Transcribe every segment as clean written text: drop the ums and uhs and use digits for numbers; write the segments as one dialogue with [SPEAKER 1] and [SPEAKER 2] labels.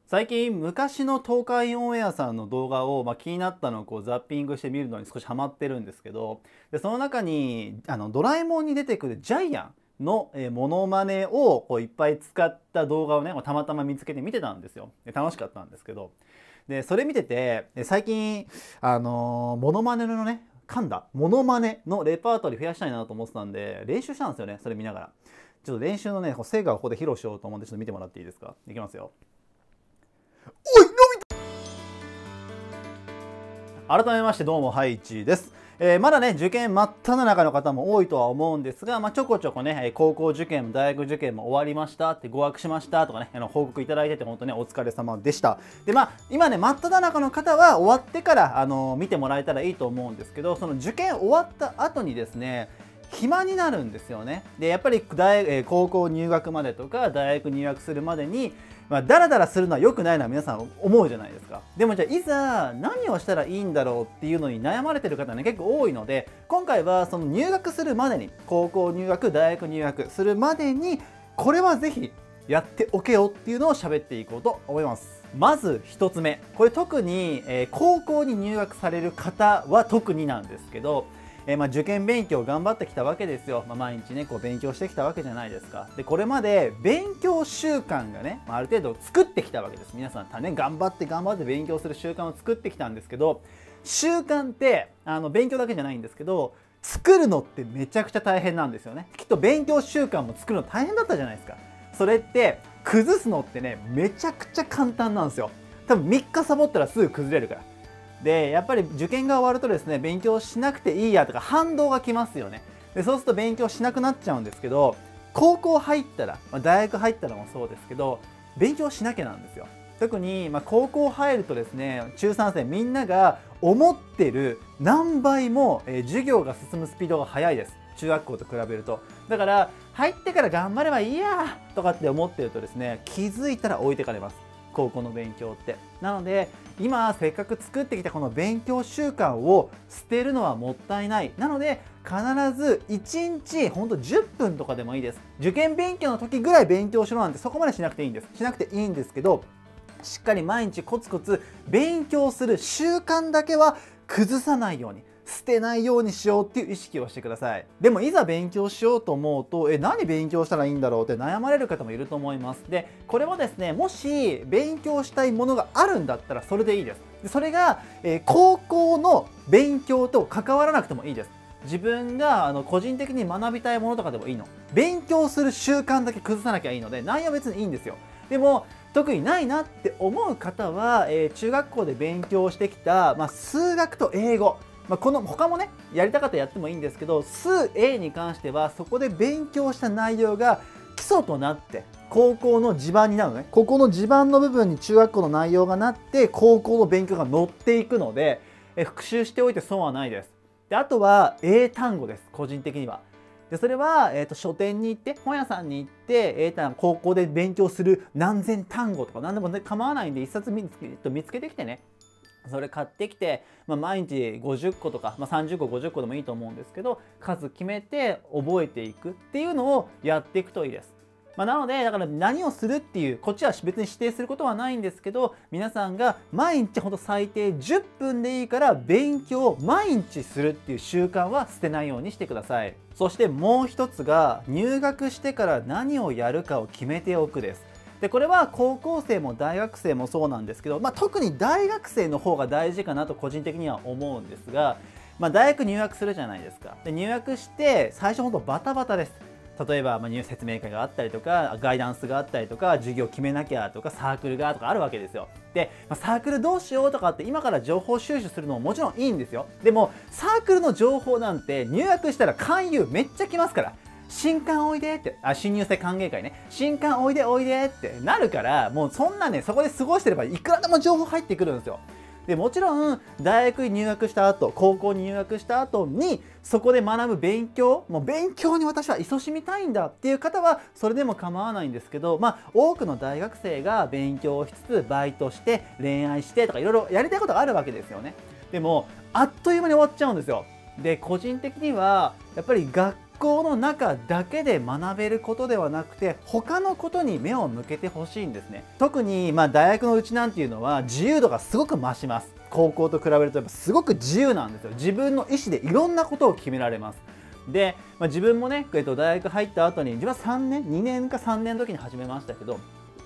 [SPEAKER 1] 最近昔の東海オンエアさんの動画を、気になったのをザッピングして見るのに少しハマってるんですけど、でその中にドラえもんに出てくるジャイアンのモノマネをいっぱい使った動画をねたまたま見つけて見てたんですよ。で楽しかったんですけど、でそれ見てて最近モノマネのねモノマネのレパートリー増やしたいなと思ってたんで練習したんですよね。それ見ながらちょっと練習のね成果をここで披露しようと思うんでちょっと見てもらっていいですか。いきますよ。おい、のび太。改めましてどうもハイチです。まだね受験真っ只中の方も多いとは思うんですが、ちょこちょこね高校受験も大学受験も終わりましたって合格しましたとかね報告いただいてて本当ねお疲れ様でした。で今ね真っ只中の方は終わってから見てもらえたらいいと思うんですけど、その受験終わった後にですね暇になるんですよね。でやっぱり高校入学までとか大学入学するまでにダラダラするのは良くないのは皆さん思うじゃないですか。でもじゃあいざ何をしたらいいんだろうっていうのに悩まれてる方ね結構多いので、今回はその入学するまでに高校入学大学入学するまでにこれはぜひやっておけよっていうのを喋っていこうと思います。まず1つ目、これ特に高校に入学される方は特になんですけど、受験勉強頑張ってきたわけですよ。毎日ね勉強してきたわけじゃないですか。でこれまで勉強習慣がねある程度作ってきたわけです。皆さんね頑張って勉強する習慣を作ってきたんですけど、習慣って勉強だけじゃないんですけど作るのってめちゃくちゃ大変なんですよね。きっと勉強習慣も作るの大変だったじゃないですか。それって崩すのってねめちゃくちゃ簡単なんですよ。多分3日サボったらすぐ崩れるから。でやっぱり受験が終わるとですね勉強しなくていいやとか反動がきますよね。でそうすると勉強しなくなっちゃうんですけど、高校入ったら、大学入ったらもそうですけど勉強しなきゃなんですよ。特に高校入るとですね中3生みんなが思ってる何倍も授業が進むスピードが速いです。中学校と比べると。だから入ってから頑張ればいいやとかって思ってるとですね気づいたら置いてかれます。高校の勉強って。なので今せっかく作ってきたこの勉強習慣を捨てるのはもったいない。なので必ず1日ほんと10分とかでもいいです。受験勉強の時ぐらい勉強しろなんてそこまでしなくていいんです。しなくていいんですけど、しっかり毎日コツコツ勉強する習慣だけは崩さないように、捨てないようにしようっていう意識をしてください。でもいざ勉強しようと思うと何勉強したらいいんだろうって悩まれる方もいると思います。でこれはですねもし勉強したいものがあるんだったらそれでいいです。でそれが、高校の勉強と関わらなくてもいいです。自分が個人的に学びたいものとかでもいいの。勉強する習慣だけ崩さなきゃいいので内容は別にいいんですよ。でも特にないなって思う方は、中学校で勉強してきた、数学と英語、この他もねやりたかったらやってもいいんですけど、数 A に関してはそこで勉強した内容が基礎となって高校の地盤になるのね。ここの地盤の部分に中学校の内容がなって高校の勉強が乗っていくので、復習しておいて損はないです。であとは英単語です。個人的には。でそれは、書店に行って本屋さんに行って英単語高校で勉強する何千単語とか何でも、ね、構わないんで一冊見つけてきてねそれ買ってきて、毎日50個とか、30個50個でもいいと思うんですけど数決めて覚えていくっていうのをやっていくといいです。なのでだから何をするっていうこっちは別に指定することはないんですけど、皆さんが毎日ほんと最低10分でいいから勉強を毎日するっていう習慣は捨てないようにしてください。そしてもう一つが入学してから何をやるかを決めておくです。でこれは高校生も大学生もそうなんですけど、特に大学生の方が大事かなと個人的には思うんですが、大学入学するじゃないですか。で入学して最初ほんとバタバタです。例えば、説明会があったりとかガイダンスがあったりとか授業決めなきゃとかサークルがとかあるわけですよ。で、サークルどうしようとかって今から情報収集するのももちろんいいんですよ。でもサークルの情報なんて入学したら勧誘めっちゃ来ますから。新歓おいでって、新入生歓迎会ね、新歓おいでおいでってなるから、もうそんなねそこで過ごしてればいくらでも情報入ってくるんですよ。でもちろん大学に入学した後高校に入学した後にそこで学ぶ勉強、もう勉強に私は勤しみたいんだっていう方はそれでも構わないんですけど、多くの大学生が勉強しつつバイトして恋愛してとかいろいろやりたいことがあるわけですよね。でもあっという間に終わっちゃうんですよ。で個人的にはやっぱり学校の中だけで学べることではなくて他のことに目を向けてほしいんですね。特に大学のうちなんていうのは自由度がすごく増します。高校と比べるとやっぱすごく自由なんですよ。自分の意思でいろんなことを決められます。で、自分もね、大学入った後に自分は2年か3年の時に始めましたけど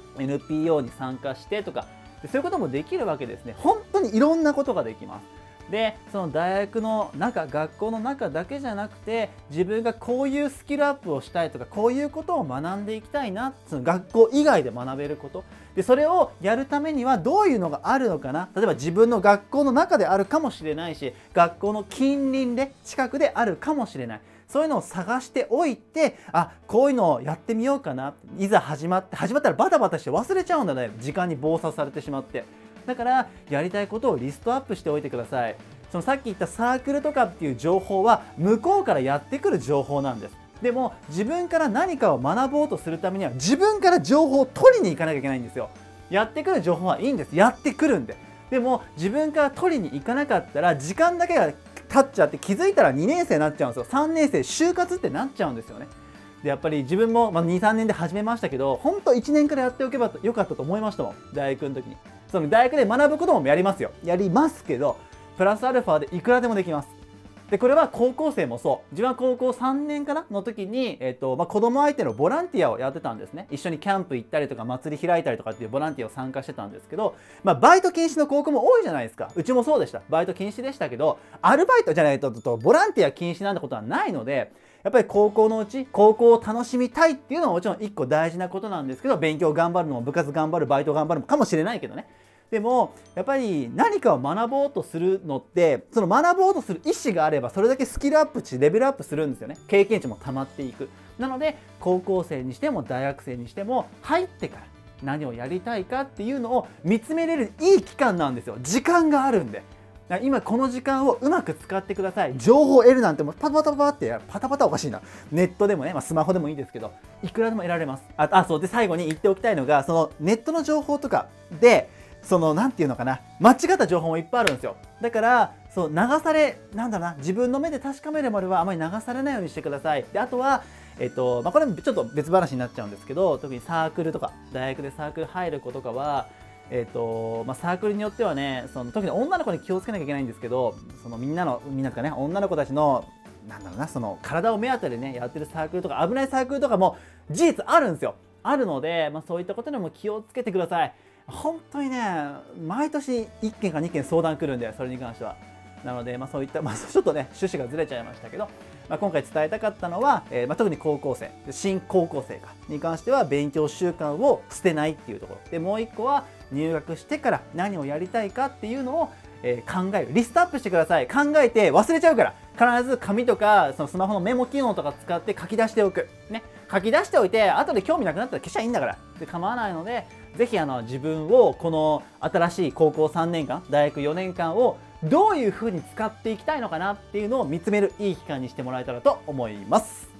[SPEAKER 1] NPO に参加してとかそういうこともできるわけですね。本当にいろんなことができます。でその大学の中学校の中だけじゃなくて自分がこういうスキルアップをしたいとかこういうことを学んでいきたいな、その学校以外で学べることでそれをやるためにはどういうのがあるのかな。例えば自分の学校の中であるかもしれないし学校の近隣で近くであるかもしれない。そういうのを探しておいて、こういうのをやってみようかな。いざ始まったらバタバタして忘れちゃうんだね。時間に忙殺されてしまって。だからやりたいことをリストアップしておいてください。そのさっき言ったサークルとかっていう情報は向こうからやってくる情報なんです。でも自分から何かを学ぼうとするためには自分から情報を取りに行かなきゃいけないんですよ。やってくる情報はいいんです。やってくるんで。でも自分から取りに行かなかったら時間だけが経っちゃって気づいたら2年生になっちゃうんですよ。3年生就活ってなっちゃうんですよね。でやっぱり自分も2、3年で始めましたけど本当1年からやっておけばよかったと思いましたもん。大学の時にその大学で学ぶこともやりますよ。やりますけどプラスアルファでいくらでもできます。でこれは高校生もそう。自分は高校3年かなの時に、子供相手のボランティアをやってたんですね。一緒にキャンプ行ったりとか祭り開いたりとかっていうボランティアを参加してたんですけど、バイト禁止の高校も多いじゃないですか。うちもそうでした。バイト禁止でしたけどアルバイトじゃないとボランティア禁止なんてことはないので、やっぱり高校のうち高校を楽しみたいっていうのはもちろん1個大事なことなんですけど、勉強頑張るのも部活頑張るバイト頑張るかもしれないけどね。でもやっぱり何かを学ぼうとするのってその学ぼうとする意思があればそれだけスキルアップレベルアップするんですよね。経験値も溜まっていく。なので高校生にしても大学生にしても入ってから何をやりたいかっていうのを見つめれるいい期間なんですよ。時間があるんで。今この時間をうまく使ってください。情報を得るなんてもうパタパタパタってパタパタおかしいな。ネットでもね、スマホでもいいですけどいくらでも得られます。そうで最後に言っておきたいのがそのネットの情報とかでなんていうのかな、間違った情報もいっぱいあるんですよ。だから流され自分の目で確かめるまではあまり流されないようにしてください。であとはこれもちょっと別話になっちゃうんですけど、特にサークルとか大学でサークル入る子とかはサークルによってはね、特に女の子に気をつけなきゃいけないんですけど、みんなとかね、女の子たちの体を目当てでねやってるサークルとか危ないサークルとかも事実あるんですよ。あるので、そういったことにも気をつけてください。本当にね、毎年1件か2件相談来るんで、それに関しては。なので、そういった、ちょっとね、趣旨がずれちゃいましたけど、今回伝えたかったのは、特に高校生、新高校生に関しては勉強習慣を捨てないっていうところ。で、もう1個は入学してから何をやりたいかっていうのを、考える。リストアップしてください。考えて忘れちゃうから。必ず紙とかスマホのメモ機能とか使って書き出しておく。ね。書き出しておいて、後で興味なくなったら消しゃいいんだから。で構わないので、ぜひ自分をこの新しい高校3年間、大学4年間をどういうふうに使っていきたいのかなっていうのを見つめるいい期間にしてもらえたらと思います。